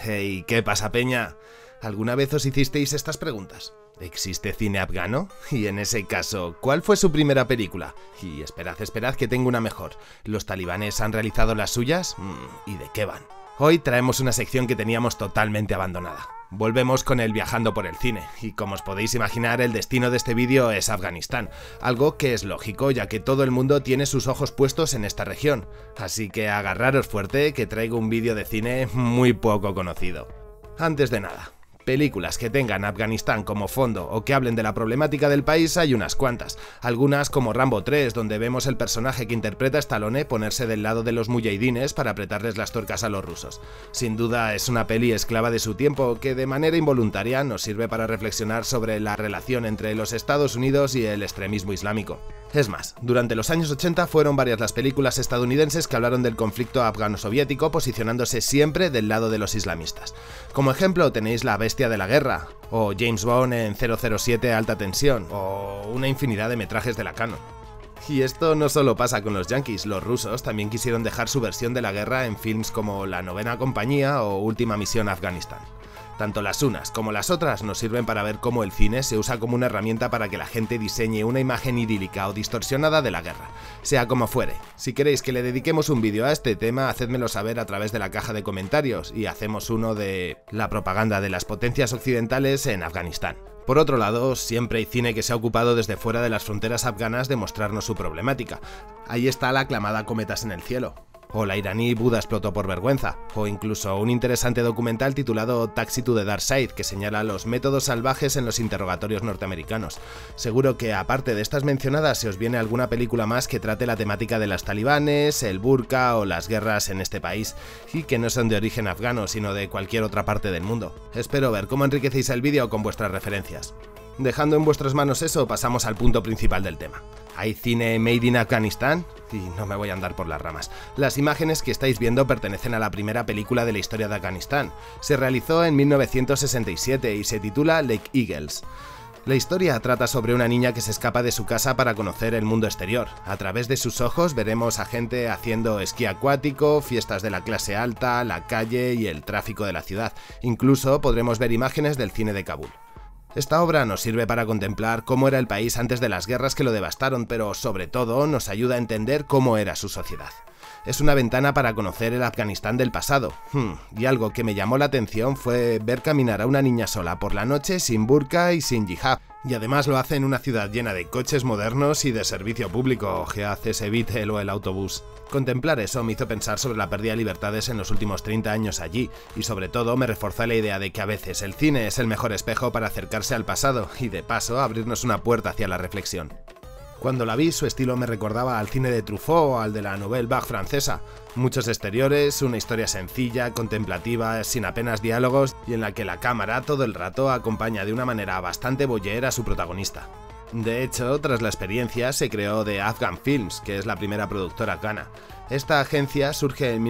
Hey, ¿qué pasa, peña? ¿Alguna vez os hicisteis estas preguntas? ¿Existe cine afgano? Y en ese caso, ¿cuál fue su primera película? Y esperad que tengo una mejor. ¿Los talibanes han realizado las suyas? ¿Y de qué van? Hoy traemos una sección que teníamos totalmente abandonada. Volvemos con el viajando por el cine, y como os podéis imaginar, el destino de este vídeo es Afganistán, algo que es lógico ya que todo el mundo tiene sus ojos puestos en esta región, así que agarraros fuerte que traigo un vídeo de cine muy poco conocido. Antes de nada, películas que tengan Afganistán como fondo o que hablen de la problemática del país hay unas cuantas, algunas como Rambo 3, donde vemos el personaje que interpreta a Stallone ponerse del lado de los mujahidines para apretarles las tuercas a los rusos. Sin duda es una peli esclava de su tiempo que de manera involuntaria nos sirve para reflexionar sobre la relación entre los Estados Unidos y el extremismo islámico. Es más, durante los años 80 fueron varias las películas estadounidenses que hablaron del conflicto afgano-soviético posicionándose siempre del lado de los islamistas. Como ejemplo tenéis La bestia de la guerra, o James Bond en 007 Alta tensión, o una infinidad de metrajes de la Canon. Y esto no solo pasa con los yankees, los rusos también quisieron dejar su versión de la guerra en films como La novena compañía o Última misión a Afganistán. Tanto las unas como las otras nos sirven para ver cómo el cine se usa como una herramienta para que la gente diseñe una imagen idílica o distorsionada de la guerra. Sea como fuere, si queréis que le dediquemos un vídeo a este tema, hacedmelo saber a través de la caja de comentarios y hacemos uno de la propaganda de las potencias occidentales en Afganistán. Por otro lado, siempre hay cine que se ha ocupado desde fuera de las fronteras afganas de mostrarnos su problemática. Ahí está la aclamada Cometas en el cielo, o la iraní Buda explotó por vergüenza, o incluso un interesante documental titulado Taxi to the Dark Side que señala los métodos salvajes en los interrogatorios norteamericanos. Seguro que aparte de estas mencionadas se os viene alguna película más que trate la temática de las talibanes, el burka o las guerras en este país, y que no son de origen afgano sino de cualquier otra parte del mundo. Espero ver cómo enriquecéis el vídeo con vuestras referencias. Dejando en vuestras manos eso, pasamos al punto principal del tema. ¿Hay cine made in Afganistán? Y no me voy a andar por las ramas. Las imágenes que estáis viendo pertenecen a la primera película de la historia de Afganistán. Se realizó en 1967 y se titula Lake Eagles. La historia trata sobre una niña que se escapa de su casa para conocer el mundo exterior. A través de sus ojos veremos a gente haciendo esquí acuático, fiestas de la clase alta, la calle y el tráfico de la ciudad. Incluso podremos ver imágenes del cine de Kabul. Esta obra nos sirve para contemplar cómo era el país antes de las guerras que lo devastaron, pero sobre todo nos ayuda a entender cómo era su sociedad. Es una ventana para conocer el Afganistán del pasado. Y algo que me llamó la atención fue ver caminar a una niña sola por la noche sin burka y sin hijab. Y además lo hace en una ciudad llena de coches modernos y de servicio público, que hace ese Beetle o el autobús. Contemplar eso me hizo pensar sobre la pérdida de libertades en los últimos 30 años allí, y sobre todo me reforzó la idea de que a veces el cine es el mejor espejo para acercarse al pasado y de paso abrirnos una puerta hacia la reflexión. Cuando la vi, su estilo me recordaba al cine de Truffaut o al de la Nouvelle Vague francesa. Muchos exteriores, una historia sencilla, contemplativa, sin apenas diálogos y en la que la cámara todo el rato acompaña de una manera bastante voyeur a su protagonista. De hecho, tras la experiencia se creó The Afghan Films, que es la primera productora afgana. Esta agencia surge en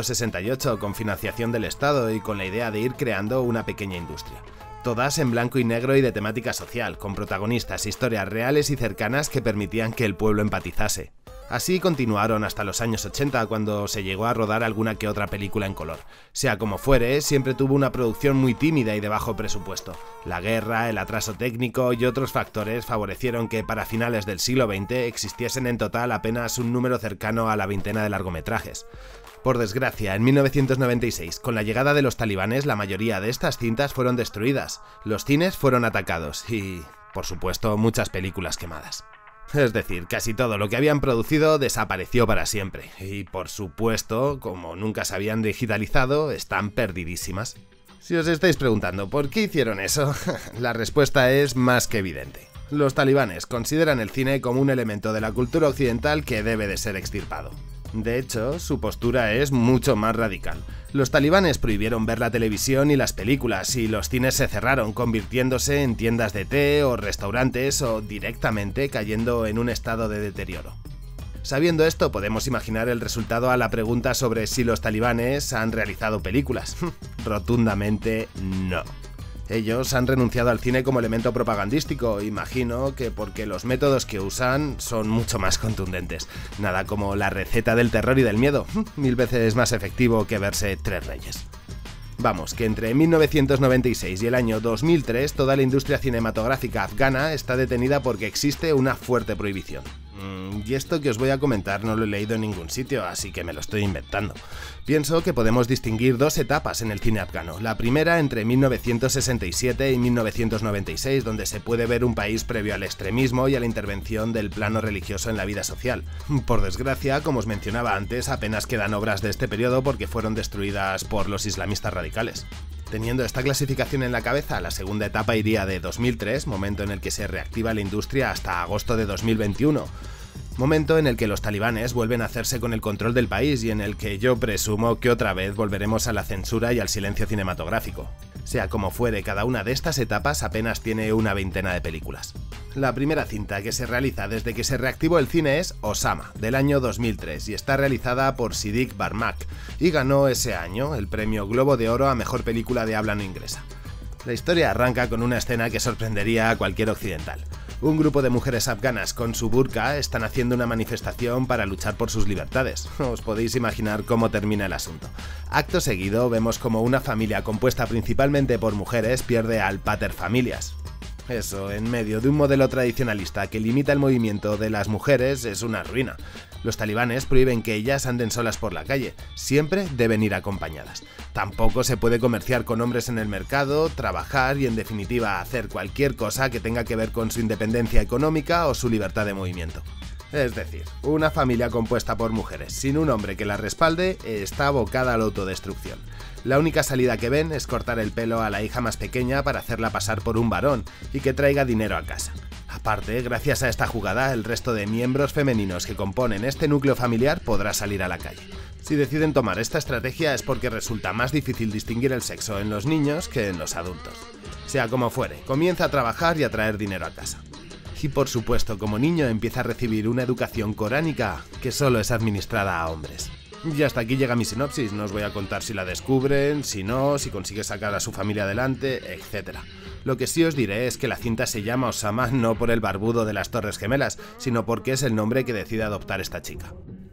1968 con financiación del Estado y con la idea de ir creando una pequeña industria. Todas en blanco y negro y de temática social, con protagonistas, historias reales y cercanas que permitían que el pueblo empatizase. Así continuaron hasta los años 80, cuando se llegó a rodar alguna que otra película en color. Sea como fuere, siempre tuvo una producción muy tímida y de bajo presupuesto. La guerra, el atraso técnico y otros factores favorecieron que para finales del siglo XX existiesen en total apenas un número cercano a la veintena de largometrajes. Por desgracia, en 1996, con la llegada de los talibanes, la mayoría de estas cintas fueron destruidas, los cines fueron atacados y, por supuesto, muchas películas quemadas. Es decir, casi todo lo que habían producido desapareció para siempre, y por supuesto, como nunca se habían digitalizado, están perdidísimas. Si os estáis preguntando por qué hicieron eso, la respuesta es más que evidente. Los talibanes consideran el cine como un elemento de la cultura occidental que debe de ser extirpado. De hecho, su postura es mucho más radical. Los talibanes prohibieron ver la televisión y las películas, y los cines se cerraron, convirtiéndose en tiendas de té o restaurantes o directamente cayendo en un estado de deterioro. Sabiendo esto, podemos imaginar el resultado a la pregunta sobre si los talibanes han realizado películas. Rotundamente no. Ellos han renunciado al cine como elemento propagandístico, imagino que porque los métodos que usan son mucho más contundentes. Nada como la receta del terror y del miedo, 1000 veces más efectivo que verse Tres Reyes. Vamos, que entre 1996 y el año 2003 toda la industria cinematográfica afgana está detenida porque existe una fuerte prohibición. Y esto que os voy a comentar no lo he leído en ningún sitio, así que me lo estoy inventando. Pienso que podemos distinguir dos etapas en el cine afgano. La primera entre 1967 y 1996, donde se puede ver un país previo al extremismo y a la intervención del plano religioso en la vida social. Por desgracia, como os mencionaba antes, apenas quedan obras de este periodo porque fueron destruidas por los islamistas radicales. Teniendo esta clasificación en la cabeza, la segunda etapa iría de 2003, momento en el que se reactiva la industria, hasta agosto de 2021. Momento en el que los talibanes vuelven a hacerse con el control del país y en el que yo presumo que otra vez volveremos a la censura y al silencio cinematográfico. Sea como fuere, cada una de estas etapas apenas tiene una veintena de películas. La primera cinta que se realiza desde que se reactivó el cine es Osama, del año 2003, y está realizada por Siddiq Barmak, y ganó ese año el premio Globo de Oro a Mejor Película de Habla No Inglesa. La historia arranca con una escena que sorprendería a cualquier occidental. Un grupo de mujeres afganas con su burka están haciendo una manifestación para luchar por sus libertades. Os podéis imaginar cómo termina el asunto. Acto seguido vemos como una familia compuesta principalmente por mujeres pierde al paterfamilias. Eso, en medio de un modelo tradicionalista que limita el movimiento de las mujeres, es una ruina. Los talibanes prohíben que ellas anden solas por la calle, siempre deben ir acompañadas. Tampoco se puede comerciar con hombres en el mercado, trabajar y en definitiva hacer cualquier cosa que tenga que ver con su independencia económica o su libertad de movimiento. Es decir, una familia compuesta por mujeres sin un hombre que la respalde está abocada a la autodestrucción. La única salida que ven es cortar el pelo a la hija más pequeña para hacerla pasar por un varón y que traiga dinero a casa. Aparte, gracias a esta jugada, el resto de miembros femeninos que componen este núcleo familiar podrá salir a la calle. Si deciden tomar esta estrategia es porque resulta más difícil distinguir el sexo en los niños que en los adultos. Sea como fuere, comienza a trabajar y a traer dinero a casa. Y por supuesto, como niño empieza a recibir una educación coránica que solo es administrada a hombres. Y hasta aquí llega mi sinopsis, no os voy a contar si la descubren, si no, si consigue sacar a su familia adelante, etc. Lo que sí os diré es que la cinta se llama Osama no por el barbudo de las Torres Gemelas, sino porque es el nombre que decide adoptar esta chica.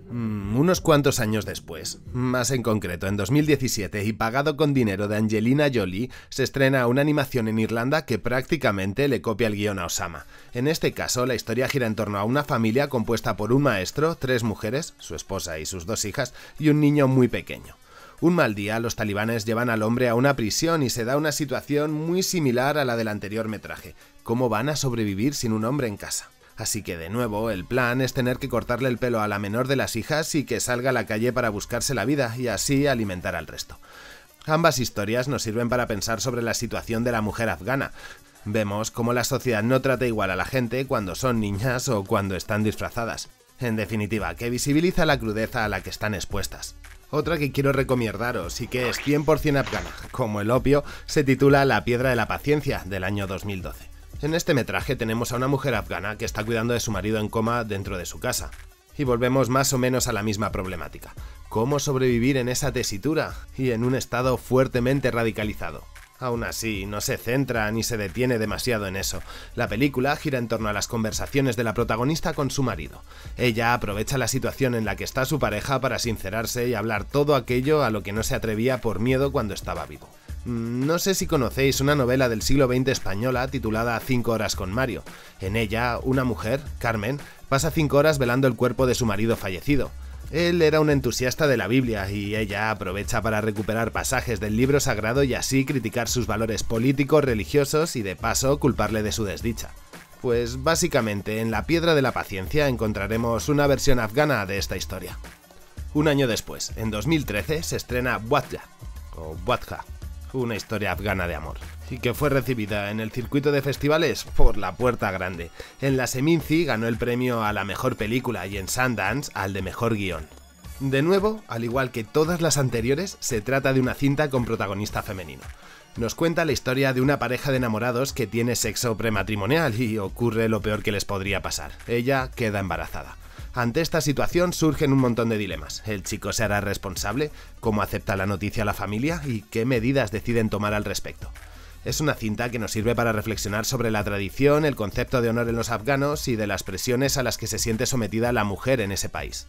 Unos cuantos años después, más en concreto en 2017 y pagado con dinero de Angelina Jolie, se estrena una animación en Irlanda que prácticamente le copia el guión a Osama. En este caso, la historia gira en torno a una familia compuesta por un maestro, 3 mujeres, su esposa y sus 2 hijas, y un niño muy pequeño. Un mal día, los talibanes llevan al hombre a una prisión y se da una situación muy similar a la del anterior metraje. ¿Cómo van a sobrevivir sin un hombre en casa? Así que de nuevo, el plan es tener que cortarle el pelo a la menor de las hijas y que salga a la calle para buscarse la vida y así alimentar al resto. Ambas historias nos sirven para pensar sobre la situación de la mujer afgana. Vemos cómo la sociedad no trata igual a la gente cuando son niñas o cuando están disfrazadas. En definitiva, que visibiliza la crudeza a la que están expuestas. Otra que quiero recomendaros y que es 100% afgana, como el opio, se titula La piedra de la paciencia, del año 2012. En este metraje tenemos a una mujer afgana que está cuidando de su marido en coma dentro de su casa. Y volvemos más o menos a la misma problemática. ¿Cómo sobrevivir en esa tesitura y en un estado fuertemente radicalizado? Aún así, no se centra ni se detiene demasiado en eso. La película gira en torno a las conversaciones de la protagonista con su marido. Ella aprovecha la situación en la que está su pareja para sincerarse y hablar todo aquello a lo que no se atrevía por miedo cuando estaba vivo. No sé si conocéis una novela del siglo XX española titulada 5 horas con Mario. En ella, una mujer, Carmen, pasa 5 horas velando el cuerpo de su marido fallecido. Él era un entusiasta de la Biblia y ella aprovecha para recuperar pasajes del libro sagrado y así criticar sus valores políticos, religiosos y de paso culparle de su desdicha. Pues básicamente en La piedra de la paciencia encontraremos una versión afgana de esta historia. Un año después, en 2013, se estrena Wadja, o Wadja, una historia afgana de amor, y que fue recibida en el circuito de festivales por la puerta grande. En la Seminci ganó el premio a la mejor película y en Sundance al de mejor guión. De nuevo, al igual que todas las anteriores, se trata de una cinta con protagonista femenino. Nos cuenta la historia de una pareja de enamorados que tiene sexo prematrimonial y ocurre lo peor que les podría pasar. Ella queda embarazada. Ante esta situación surgen un montón de dilemas. ¿El chico se hará responsable? ¿Cómo acepta la noticia la familia? ¿Y qué medidas deciden tomar al respecto? Es una cinta que nos sirve para reflexionar sobre la tradición, el concepto de honor en los afganos y de las presiones a las que se siente sometida la mujer en ese país.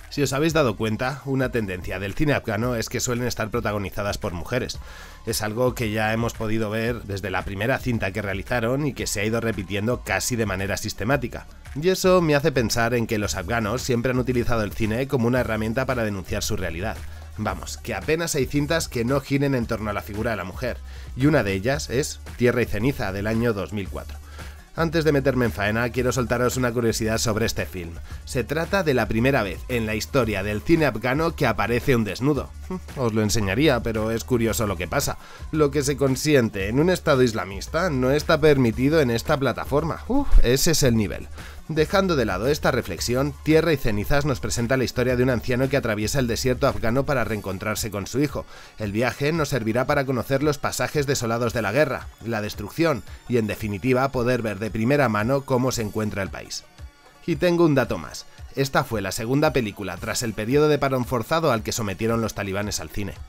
Si os habéis dado cuenta, una tendencia del cine afgano es que suelen estar protagonizadas por mujeres. Es algo que ya hemos podido ver desde la primera cinta que realizaron y que se ha ido repitiendo casi de manera sistemática. Y eso me hace pensar en que los afganos siempre han utilizado el cine como una herramienta para denunciar su realidad. Vamos, que apenas hay cintas que no giren en torno a la figura de la mujer, y una de ellas es Tierra y ceniza, del año 2004. Antes de meterme en faena, quiero soltaros una curiosidad sobre este film. Se trata de la primera vez en la historia del cine afgano que aparece un desnudo. Os lo enseñaría, pero es curioso lo que pasa. Lo que se consiente en un estado islamista no está permitido en esta plataforma. Ese es el nivel. Dejando de lado esta reflexión, Tierra y cenizas nos presenta la historia de un anciano que atraviesa el desierto afgano para reencontrarse con su hijo. El viaje nos servirá para conocer los pasajes desolados de la guerra, la destrucción y, en definitiva, poder ver de primera mano cómo se encuentra el país. Y tengo un dato más. Esta fue la segunda película tras el periodo de parón forzado al que sometieron los talibanes al cine.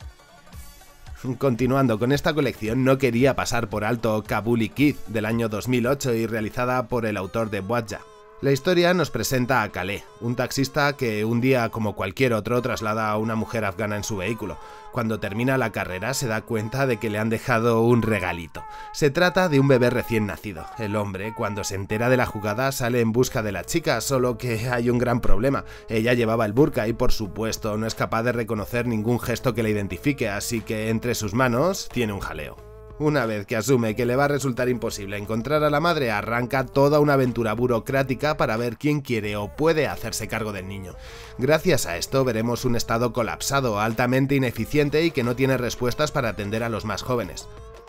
Continuando con esta colección, no quería pasar por alto Kabuli Kid, del año 2008 y realizada por el autor de Buatja. La historia nos presenta a Khaleh, un taxista que un día como cualquier otro traslada a una mujer afgana en su vehículo. Cuando termina la carrera se da cuenta de que le han dejado un regalito. Se trata de un bebé recién nacido. El hombre, cuando se entera de la jugada, sale en busca de la chica, solo que hay un gran problema. Ella llevaba el burka y por supuesto no es capaz de reconocer ningún gesto que la identifique, así que entre sus manos tiene un jaleo. Una vez que asume que le va a resultar imposible encontrar a la madre, arranca toda una aventura burocrática para ver quién quiere o puede hacerse cargo del niño. Gracias a esto veremos un estado colapsado, altamente ineficiente y que no tiene respuestas para atender a los más jóvenes.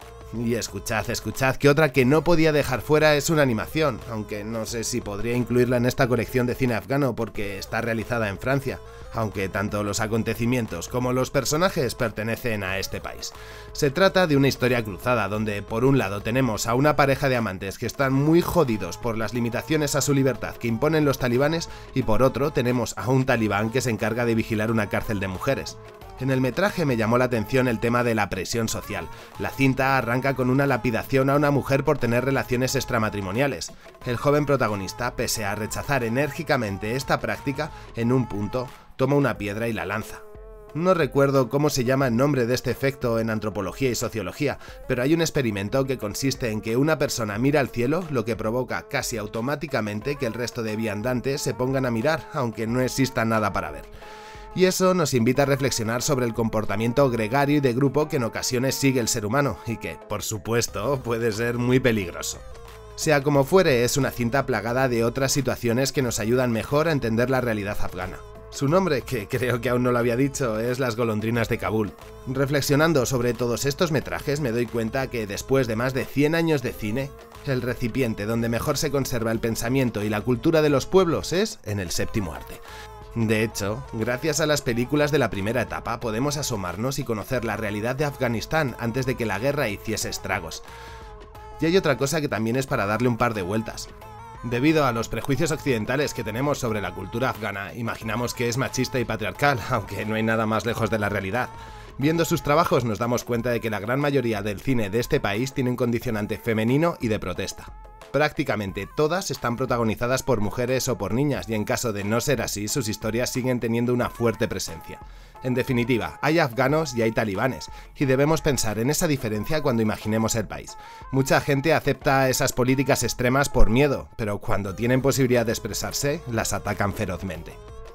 Y escuchad, que otra que no podía dejar fuera es una animación, aunque no sé si podría incluirla en esta colección de cine afgano porque está realizada en Francia, aunque tanto los acontecimientos como los personajes pertenecen a este país. Se trata de una historia cruzada donde por un lado tenemos a una pareja de amantes que están muy jodidos por las limitaciones a su libertad que imponen los talibanes y por otro tenemos a un talibán que se encarga de vigilar una cárcel de mujeres. En el metraje me llamó la atención el tema de la presión social. La cinta arranca con una lapidación a una mujer por tener relaciones extramatrimoniales. El joven protagonista, pese a rechazar enérgicamente esta práctica, en un punto toma una piedra y la lanza. No recuerdo cómo se llama el nombre de este efecto en antropología y sociología, pero hay un experimento que consiste en que una persona mira al cielo, lo que provoca casi automáticamente que el resto de viandantes se pongan a mirar, aunque no exista nada para ver. Y eso nos invita a reflexionar sobre el comportamiento gregario y de grupo que en ocasiones sigue el ser humano, y que, por supuesto, puede ser muy peligroso. Sea como fuere, es una cinta plagada de otras situaciones que nos ayudan mejor a entender la realidad afgana. Su nombre, que creo que aún no lo había dicho, es Las golondrinas de Kabul. Reflexionando sobre todos estos metrajes me doy cuenta que después de más de 100 años de cine, el recipiente donde mejor se conserva el pensamiento y la cultura de los pueblos es en el séptimo arte. De hecho, gracias a las películas de la primera etapa podemos asomarnos y conocer la realidad de Afganistán antes de que la guerra hiciese estragos. Y hay otra cosa que también es para darle un par de vueltas. Debido a los prejuicios occidentales que tenemos sobre la cultura afgana, imaginamos que es machista y patriarcal, aunque no hay nada más lejos de la realidad. Viendo sus trabajos nos damos cuenta de que la gran mayoría del cine de este país tiene un condicionante femenino y de protesta. Prácticamente todas están protagonizadas por mujeres o por niñas y en caso de no ser así, sus historias siguen teniendo una fuerte presencia. En definitiva, hay afganos y hay talibanes, y debemos pensar en esa diferencia cuando imaginemos el país. Mucha gente acepta esas políticas extremas por miedo, pero cuando tienen posibilidad de expresarse, las atacan ferozmente.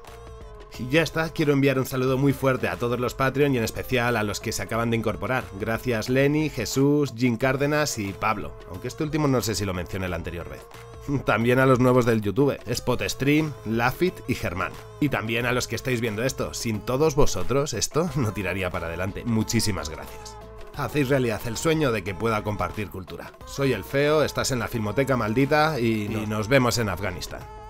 Y ya está, quiero enviar un saludo muy fuerte a todos los Patreon y en especial a los que se acaban de incorporar. Gracias Lenny, Jesús, Jim Cárdenas y Pablo, aunque este último no sé si lo mencioné la anterior vez. También a los nuevos del YouTube, Spotstream, Lafit y Germán. Y también a los que estáis viendo esto, sin todos vosotros esto no tiraría para adelante. Muchísimas gracias. Hacéis realidad el sueño de que pueda compartir cultura. Soy el Feo, estás en la Filmoteca Maldita y nos vemos en Afganistán.